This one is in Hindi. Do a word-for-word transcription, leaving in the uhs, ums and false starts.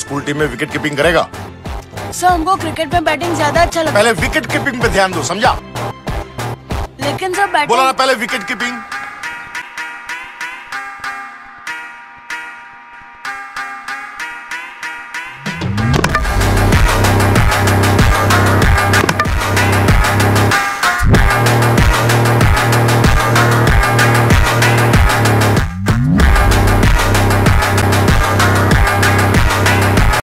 स्कूल टीम में विकेट कीपिंग करेगा? सर हमको क्रिकेट में बैटिंग ज्यादा अच्छा लगता है। पहले विकेट कीपिंग पे ध्यान दो, समझा? लेकिन सर बैटिंग बोला ना पहले विकेट कीपिंग।